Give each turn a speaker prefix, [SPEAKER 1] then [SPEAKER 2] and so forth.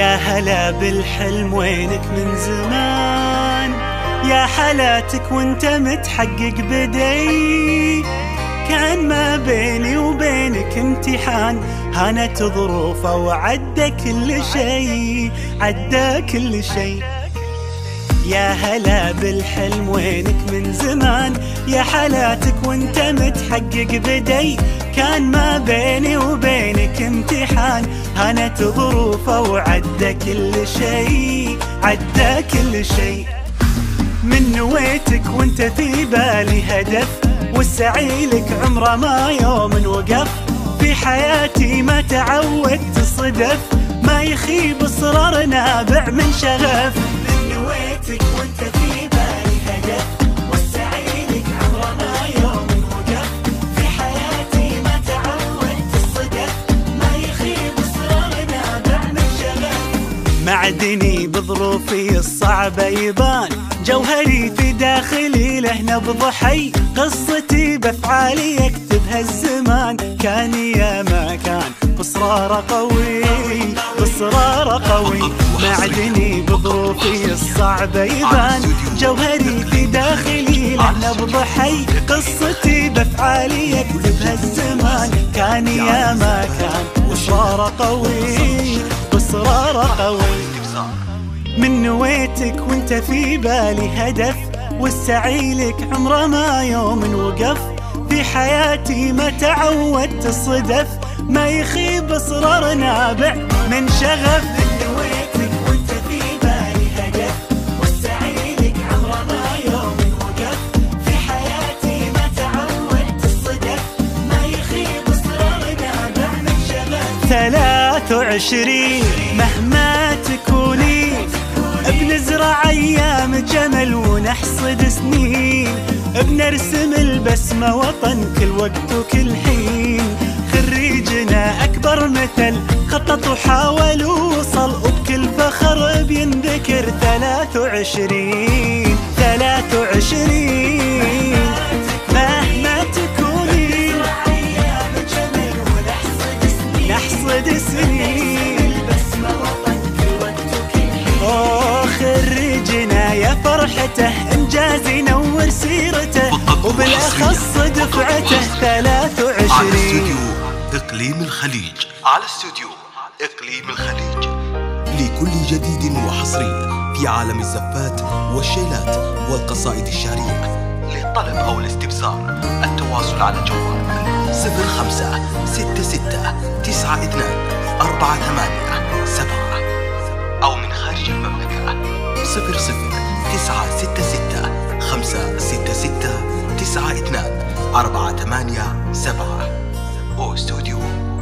[SPEAKER 1] يا هلا بالحلم وينك من زمان، يا حالاتك وانت متحقق بدي. كان ما بيني وبينك امتحان، هانت ظروفه وعدى كل شي، عدى كل شي. يا هلا بالحلم وينك من زمان، يا حالاتك وانت متحقق بدي. كان ما بيني وبينك امتحان، هانت ظروفه وعدى كل شي، عدى كل شي. من نويتك وانت في بالي هدف، والسعي لك عمره ما يوم وقف. في حياتي ما تعودت صدف، ما يخيب اصرار نابع من شغف. من نويتك وانت في بالي هدف، والسعي لك عمره ما يوم وقف. في حياتي ما تعودت الصدف، ما يخيب اصرار نابع من شغف. معدني بظروفي الصعبة يبان، جوهري في داخلي له نبض حي. قصتي بافعالي يكتبها الزمان، كان يا ما كان بإصرار قوي، بإصرار قوي. معدني بظروفي الصعبة يبان، جوهري في داخلي له نبض حي. قصتي بافعالي يكتبها الزمان، كان يا ما كان بإصرار قوي، بإصرار قوي. من نويتك وانت في بالي هدف، والسعي لك عمره ما يوم وقف. في حياتي ما تعودت الصدف، ما يخيب اصرار نابع من شغف. من نويتك وانت في بالي هدف، والسعي لك عمره ما يوم وقف. في حياتي ما تعودت الصدف، ما يخيب اصرار نابع من شغف. 23 مهما تكوني، بنزرع ايام جمل ونحصد سنين. بنرسم البسمة وطن كل وقت وكل حين. خريجنا اكبر مثل خطط وحاول ووصل، وبكل فخر بينذكر 23 23. مهما تكوني نحصد سنين. خريجنا يا فرحته انجاز ينور سيرته، وبالاخص دفعته 23.
[SPEAKER 2] على استوديو اقليم الخليج، على استوديو اقليم الخليج، لكل جديد وحصري في عالم الزفات والشيلات والقصائد الشعرية. للطلب او الاستفسار التواصل على جوال 0566924877 أو من خارج المملكة 00966 566 92 487 أو استوديو